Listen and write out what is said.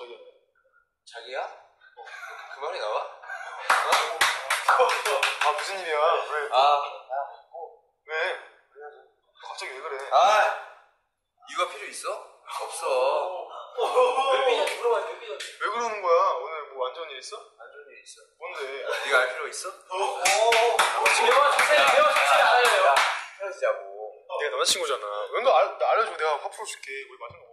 자기한테. 자기야? 그 말이 나와? 아 무슨 일이야? 왜? 왜? 갑자기 왜 그래? 이유가 필요 있어? 없어. 몇 삐졌지 물어봐. 몇 삐졌지? 왜 그러는 거야? 오늘 뭐 안 좋은 일 있어? 안 좋은 일 있어. 뭔데? 네가 알 필요 있어? 대화 자세히 알아요. 헤어지자고. 내가 남자친구잖아. 왜 너 알려줘. 내가 화 풀어줄게. 우리 마지막